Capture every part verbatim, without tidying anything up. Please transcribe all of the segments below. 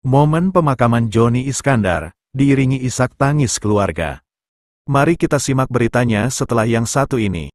Momen pemakaman Jony Iskandar, diiringi isak tangis keluarga. Mari kita simak beritanya setelah yang satu ini.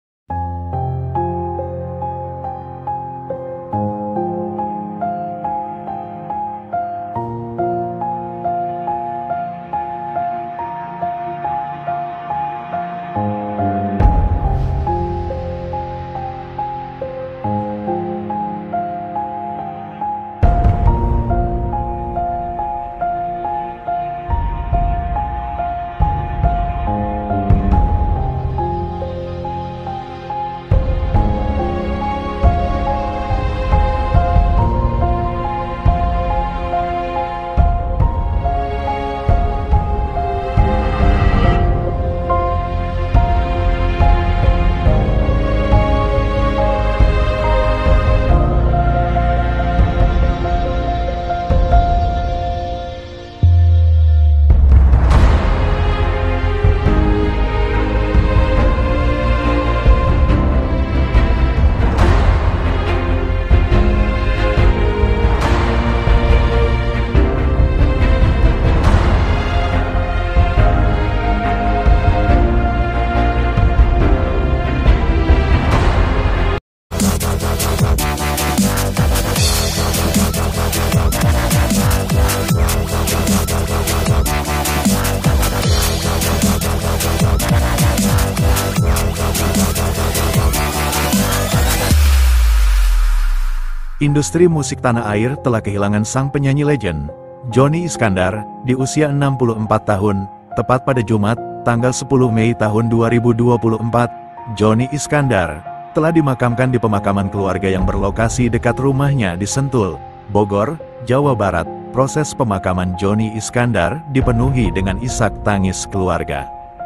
Industri musik tanah air telah kehilangan sang penyanyi legend, Jony Iskandar, di usia enam puluh empat tahun, tepat pada Jumat, tanggal sepuluh Mei tahun dua ribu dua puluh empat, Jony Iskandar telah dimakamkan di pemakaman keluarga yang berlokasi dekat rumahnya di Sentul, Bogor, Jawa Barat. Proses pemakaman Jony Iskandar dipenuhi dengan isak tangis keluarga.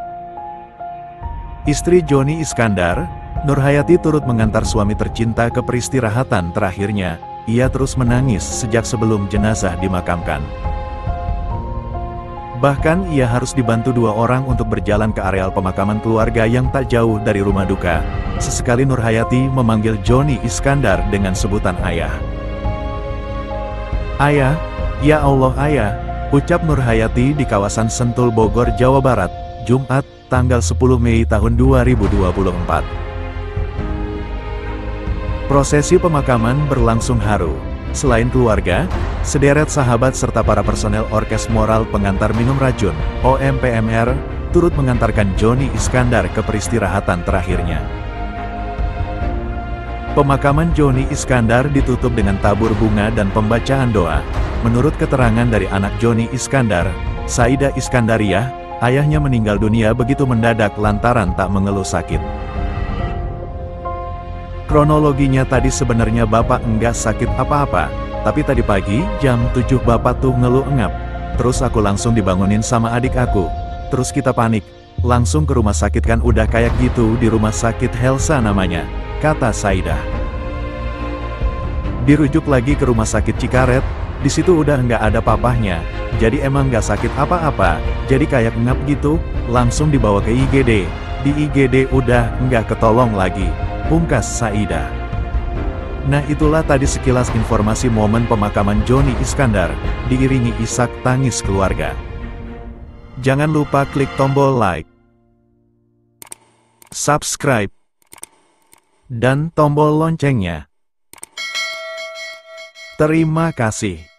Istri Jony Iskandar, Nurhayati, turut mengantar suami tercinta ke peristirahatan terakhirnya. Ia terus menangis sejak sebelum jenazah dimakamkan. Bahkan ia harus dibantu dua orang untuk berjalan ke areal pemakaman keluarga yang tak jauh dari rumah duka. Sesekali Nurhayati memanggil Jony Iskandar dengan sebutan ayah. "Ayah, ya Allah ayah," ucap Nurhayati di kawasan Sentul, Bogor, Jawa Barat, Jumat, tanggal sepuluh Mei tahun dua ribu dua puluh empat. Prosesi pemakaman berlangsung haru. Selain keluarga, sederet sahabat serta para personel Orkes Moral Pengantar Minum Racun, O M P M R, turut mengantarkan Jony Iskandar ke peristirahatan terakhirnya. Pemakaman Jony Iskandar ditutup dengan tabur bunga dan pembacaan doa. Menurut keterangan dari anak Jony Iskandar, Saida Iskandariah, ayahnya meninggal dunia begitu mendadak lantaran tak mengeluh sakit. Kronologinya tadi sebenarnya bapak enggak sakit apa-apa, tapi tadi pagi jam tujuh bapak tuh ngeluh engap. Terus aku langsung dibangunin sama adik aku. Terus kita panik, langsung ke rumah sakit, kan udah kayak gitu di rumah sakit Helsa namanya, kata Saida. Dirujuk lagi ke rumah sakit Cikaret, di situ udah nggak ada papahnya, jadi emang nggak sakit apa-apa, jadi kayak ngap gitu, langsung dibawa ke I G D. Di I G D udah nggak ketolong lagi, pungkas Saida. Nah, itulah tadi sekilas informasi momen pemakaman Jony Iskandar, diiringi isak tangis keluarga. Jangan lupa klik tombol like, subscribe, dan tombol loncengnya. Terima kasih.